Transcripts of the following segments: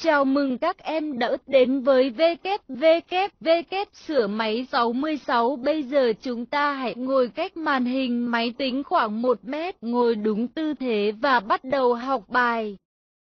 Chào mừng các em đã đến với WWW sửa máy 66. Bây giờ chúng ta hãy ngồi cách màn hình máy tính khoảng 1 mét, ngồi đúng tư thế và bắt đầu học bài.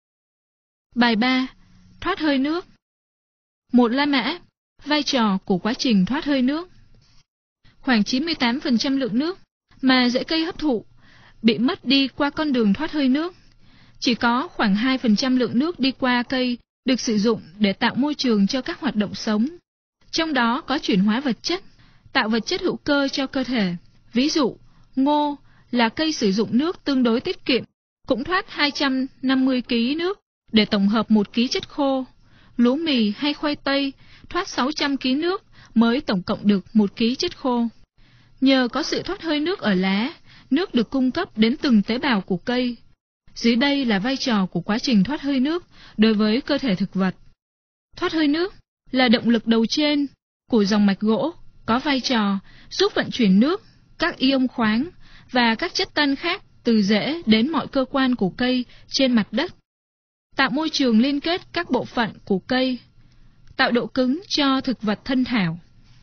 Bài 3. Thoát hơi nước. Một La Mã. Vai trò của quá trình thoát hơi nước. Khoảng 98% lượng nước mà rễ cây hấp thụ bị mất đi qua con đường thoát hơi nước. Chỉ có khoảng 2% lượng nước đi qua cây được sử dụng để tạo môi trường cho các hoạt động sống. Trong đó có chuyển hóa vật chất, tạo vật chất hữu cơ cho cơ thể. Ví dụ, ngô là cây sử dụng nước tương đối tiết kiệm, cũng thoát 250 kg nước để tổng hợp 1 kg chất khô. Lúa mì hay khoai tây thoát 600 kg nước mới tổng cộng được 1 kg chất khô. Nhờ có sự thoát hơi nước ở lá, nước được cung cấp đến từng tế bào của cây. Dưới đây là vai trò của quá trình thoát hơi nước đối với cơ thể thực vật. Thoát hơi nước là động lực đầu trên của dòng mạch gỗ, có vai trò giúp vận chuyển nước, các ion khoáng và các chất tân khác từ rễ đến mọi cơ quan của cây trên mặt đất, tạo môi trường liên kết các bộ phận của cây, tạo độ cứng cho thực vật thân thảo.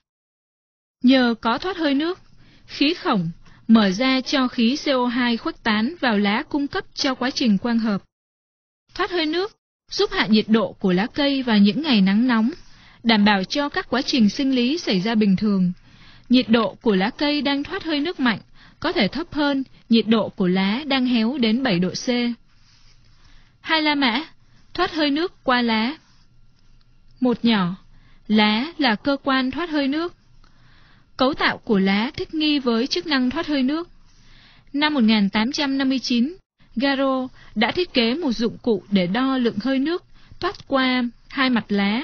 Nhờ có thoát hơi nước, khí khổng mở ra cho khí CO2 khuếch tán vào lá cung cấp cho quá trình quang hợp. Thoát hơi nước giúp hạ nhiệt độ của lá cây vào những ngày nắng nóng, đảm bảo cho các quá trình sinh lý xảy ra bình thường. Nhiệt độ của lá cây đang thoát hơi nước mạnh có thể thấp hơn nhiệt độ của lá đang héo đến 7 độ C. 2 La Mã, thoát hơi nước qua lá. Một nhỏ, lá là cơ quan thoát hơi nước. Cấu tạo của lá thích nghi với chức năng thoát hơi nước. Năm 1859, Garo đã thiết kế một dụng cụ để đo lượng hơi nước thoát qua hai mặt lá.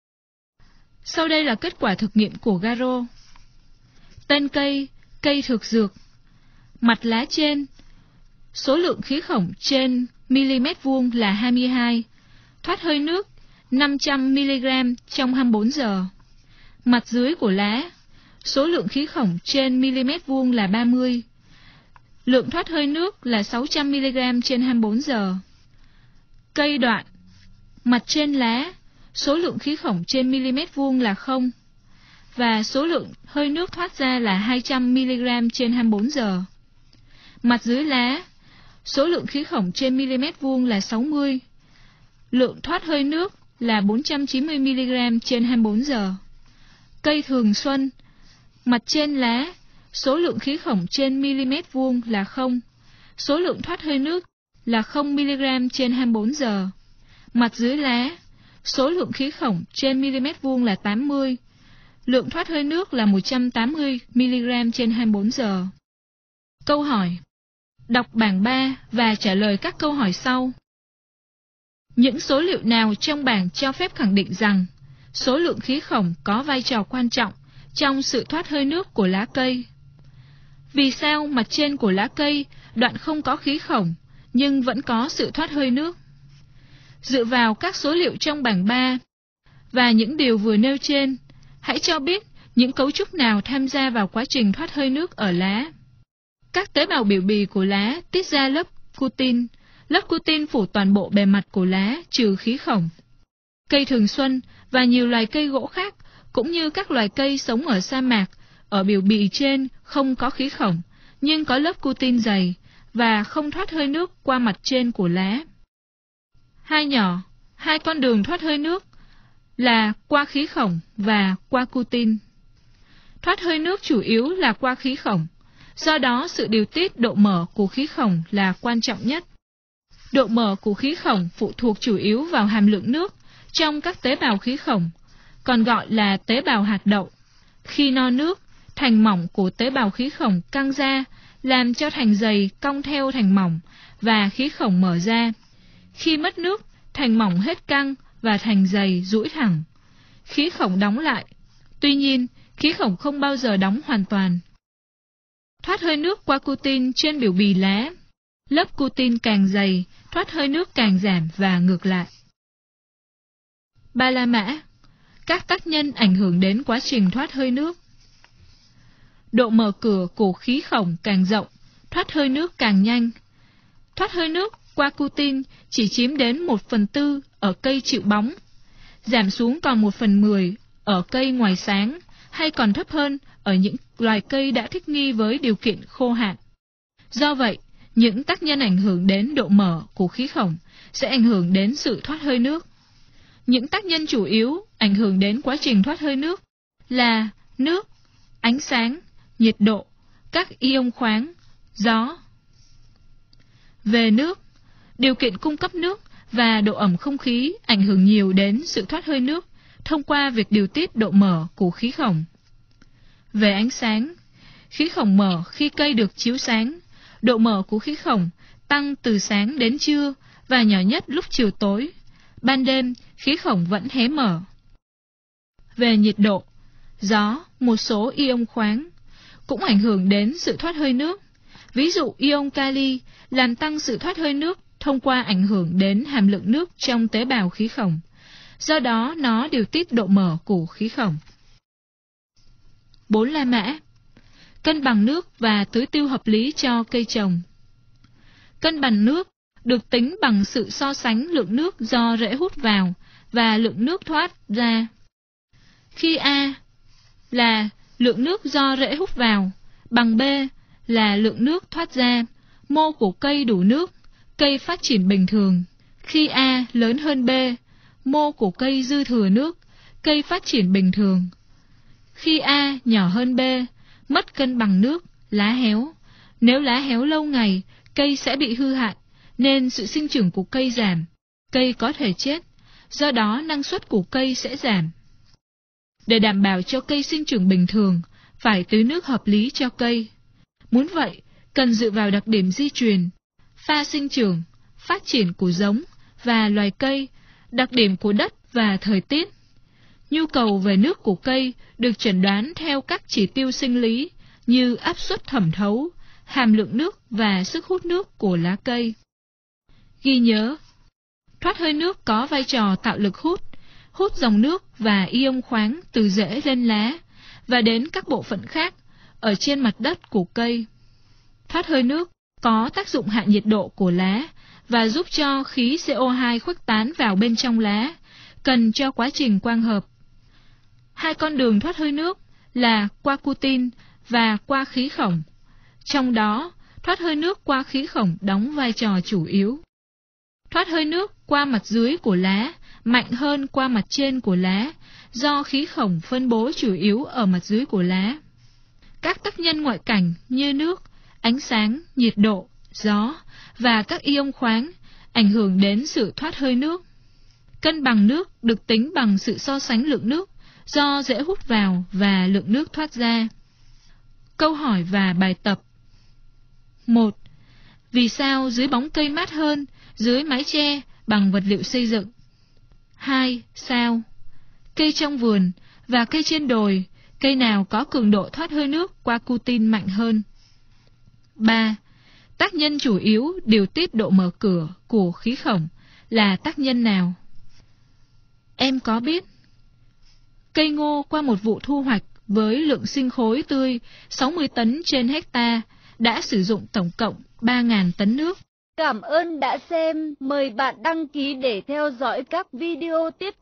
Sau đây là kết quả thực nghiệm của Garo. Tên cây, cây thực dược. Mặt lá trên, số lượng khí khổng trên mm vuông là 22, thoát hơi nước 500 mg trong 24 giờ. Mặt dưới của lá, số lượng khí khổng trên mm vuông là 30, lượng thoát hơi nước là 600 mg trên 24 giờ. Cây đoạn, mặt trên lá, số lượng khí khổng trên mm vuông là 0, và số lượng hơi nước thoát ra là 200 mg trên 24 giờ. Mặt dưới lá, số lượng khí khổng trên mm vuông là 60, lượng thoát hơi nước là 490 mg trên 24 giờ. Cây thường xuân, mặt trên lá, số lượng khí khổng trên mm vuông là 0, số lượng thoát hơi nước là 0 mg trên 24 giờ. Mặt dưới lá, số lượng khí khổng trên mm vuông là 80, lượng thoát hơi nước là 180 mg trên 24 giờ. Câu hỏi. Đọc bảng 3 và trả lời các câu hỏi sau. Những số liệu nào trong bảng cho phép khẳng định rằng số lượng khí khổng có vai trò quan trọng trong sự thoát hơi nước của lá cây? Vì sao mặt trên của lá cây đoạn không có khí khổng nhưng vẫn có sự thoát hơi nước? Dựa vào các số liệu trong bảng 3 và những điều vừa nêu trên, hãy cho biết những cấu trúc nào tham gia vào quá trình thoát hơi nước ở lá. Các tế bào biểu bì của lá tiết ra lớp cutin. Lớp cutin phủ toàn bộ bề mặt của lá trừ khí khổng. Cây thường xuân và nhiều loài cây gỗ khác, cũng như các loài cây sống ở sa mạc, ở biểu bì trên không có khí khổng, nhưng có lớp cutin dày và không thoát hơi nước qua mặt trên của lá. Hai nhỏ, hai con đường thoát hơi nước là qua khí khổng và qua cutin. Thoát hơi nước chủ yếu là qua khí khổng, do đó sự điều tiết độ mở của khí khổng là quan trọng nhất. Độ mở của khí khổng phụ thuộc chủ yếu vào hàm lượng nước trong các tế bào khí khổng, còn gọi là tế bào hạt đậu. Khi no nước, thành mỏng của tế bào khí khổng căng ra, làm cho thành dày cong theo thành mỏng và khí khổng mở ra. Khi mất nước, thành mỏng hết căng và thành dày duỗi thẳng. Khí khổng đóng lại. Tuy nhiên, khí khổng không bao giờ đóng hoàn toàn. Thoát hơi nước qua cutin trên biểu bì lá. Lớp cutin càng dày, thoát hơi nước càng giảm và ngược lại. 3 La Mã. Các tác nhân ảnh hưởng đến quá trình thoát hơi nước. Độ mở cửa của khí khổng càng rộng, thoát hơi nước càng nhanh. Thoát hơi nước Quercutin chỉ chiếm đến 1/4 ở cây chịu bóng, giảm xuống còn 1/10 ở cây ngoài sáng, hay còn thấp hơn ở những loài cây đã thích nghi với điều kiện khô hạn. Do vậy, những tác nhân ảnh hưởng đến độ mở của khí khổng sẽ ảnh hưởng đến sự thoát hơi nước. Những tác nhân chủ yếu ảnh hưởng đến quá trình thoát hơi nước là nước, ánh sáng, nhiệt độ, các ion khoáng, gió. Về nước, điều kiện cung cấp nước và độ ẩm không khí ảnh hưởng nhiều đến sự thoát hơi nước thông qua việc điều tiết độ mở của khí khổng. Về ánh sáng, khí khổng mở khi cây được chiếu sáng, độ mở của khí khổng tăng từ sáng đến trưa và nhỏ nhất lúc chiều tối. Ban đêm, khí khổng vẫn hé mở. Về nhiệt độ, gió, một số ion khoáng cũng ảnh hưởng đến sự thoát hơi nước. Ví dụ ion kali làm tăng sự thoát hơi nước thông qua ảnh hưởng đến hàm lượng nước trong tế bào khí khổng. Do đó, nó điều tiết độ mở của khí khổng. 4 La Mã. Cân bằng nước và tưới tiêu hợp lý cho cây trồng. Cân bằng nước được tính bằng sự so sánh lượng nước do rễ hút vào và lượng nước thoát ra. Khi A là lượng nước do rễ hút vào bằng B là lượng nước thoát ra, mô của cây đủ nước, cây phát triển bình thường. Khi A lớn hơn B, mô của cây dư thừa nước, cây phát triển bình thường. Khi A nhỏ hơn B, mất cân bằng nước, lá héo. Nếu lá héo lâu ngày, cây sẽ bị hư hại, nên sự sinh trưởng của cây giảm, cây có thể chết, do đó năng suất của cây sẽ giảm. Để đảm bảo cho cây sinh trưởng bình thường, phải tưới nước hợp lý cho cây. Muốn vậy, cần dựa vào đặc điểm di truyền, pha sinh trưởng, phát triển của giống và loài cây, đặc điểm của đất và thời tiết. Nhu cầu về nước của cây được chẩn đoán theo các chỉ tiêu sinh lý như áp suất thẩm thấu, hàm lượng nước và sức hút nước của lá cây. Ghi nhớ, thoát hơi nước có vai trò tạo lực hút dòng nước và ion khoáng từ rễ lên lá và đến các bộ phận khác ở trên mặt đất của cây. Thoát hơi nước có tác dụng hạ nhiệt độ của lá và giúp cho khí CO2 khuếch tán vào bên trong lá, cần cho quá trình quang hợp. Hai con đường thoát hơi nước là Quercutin và qua khí khổng. Trong đó, thoát hơi nước qua khí khổng đóng vai trò chủ yếu. Thoát hơi nước qua mặt dưới của lá mạnh hơn qua mặt trên của lá, do khí khổng phân bố chủ yếu ở mặt dưới của lá. Các tác nhân ngoại cảnh như nước, ánh sáng, nhiệt độ, gió và các ion khoáng ảnh hưởng đến sự thoát hơi nước. Cân bằng nước được tính bằng sự so sánh lượng nước do rễ hút vào và lượng nước thoát ra. Câu hỏi và bài tập. 1. Vì sao dưới bóng cây mát hơn dưới mái che bằng vật liệu xây dựng? 2. Sao? Cây trong vườn và cây trên đồi, cây nào có cường độ thoát hơi nước Quercutin mạnh hơn? 3. Tác nhân chủ yếu điều tiết độ mở cửa của khí khổng là tác nhân nào? Em có biết cây ngô qua một vụ thu hoạch với lượng sinh khối tươi 60 tấn trên hecta đã sử dụng tổng cộng 3.000 tấn nước. Cảm ơn đã xem, mời bạn đăng ký để theo dõi các video tiếp theo.